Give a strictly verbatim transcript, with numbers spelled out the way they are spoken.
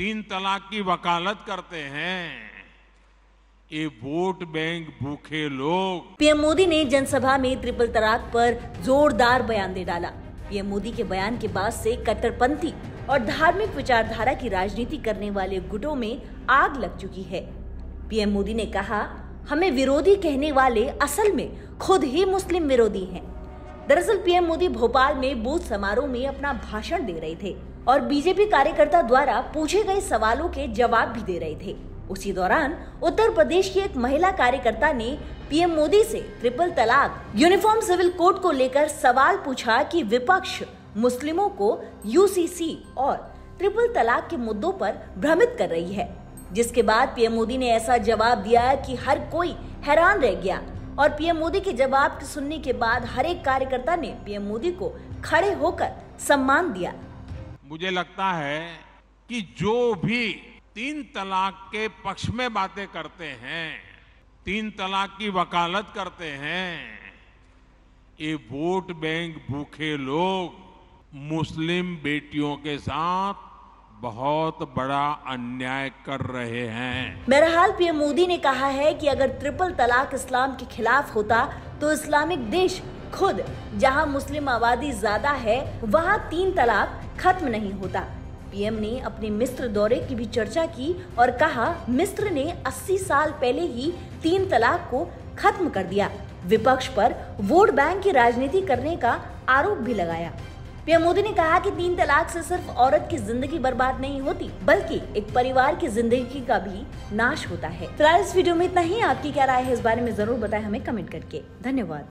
तीन तलाक की वकालत करते हैं, ये वोट बैंक भूखे लोग। पीएम मोदी ने जनसभा में ट्रिपल तलाक पर जोरदार बयान दे डाला। पीएम मोदी के बयान के बाद से कट्टरपंथी और धार्मिक विचारधारा की राजनीति करने वाले गुटों में आग लग चुकी है। पीएम मोदी ने कहा, हमें विरोधी कहने वाले असल में खुद ही मुस्लिम विरोधी हैं। दरअसल पीएम मोदी भोपाल में बूथ समारोह में अपना भाषण दे रहे थे और बीजेपी कार्यकर्ता द्वारा पूछे गए सवालों के जवाब भी दे रहे थे। उसी दौरान उत्तर प्रदेश की एक महिला कार्यकर्ता ने पीएम मोदी से ट्रिपल तलाक, यूनिफॉर्म सिविल कोड को लेकर सवाल पूछा कि विपक्ष मुस्लिमों को यूसीसी और ट्रिपल तलाक के मुद्दों पर भ्रमित कर रही है। जिसके बाद पीएम मोदी ने ऐसा जवाब दिया कि हर कोई हैरान रह गया और पीएम मोदी के जवाब सुनने के बाद हर एक कार्यकर्ता ने पीएम मोदी को खड़े होकर सम्मान दिया। मुझे लगता है कि जो भी तीन तलाक के पक्ष में बातें करते हैं, तीन तलाक की वकालत करते हैं, ये वोट बैंक भूखे लोग मुस्लिम बेटियों के साथ बहुत बड़ा अन्याय कर रहे हैं। बहरहाल पीएम मोदी ने कहा है कि अगर ट्रिपल तलाक इस्लाम के खिलाफ होता तो इस्लामिक देश खुद जहां मुस्लिम आबादी ज्यादा है वहां तीन तलाक खत्म नहीं होता। पीएम ने अपने मिस्र दौरे की भी चर्चा की और कहा, मिस्र ने अस्सी साल पहले ही तीन तलाक को खत्म कर दिया। विपक्ष पर वोट बैंक की राजनीति करने का आरोप भी लगाया। पीएम मोदी ने कहा कि तीन तलाक से सिर्फ औरत की जिंदगी बर्बाद नहीं होती, बल्कि एक परिवार की जिंदगी का भी नाश होता है। फिलहाल इस वीडियो में इतना ही। आपकी क्या राय है इस बारे में जरूर बताएं हमें कमेंट करके। धन्यवाद।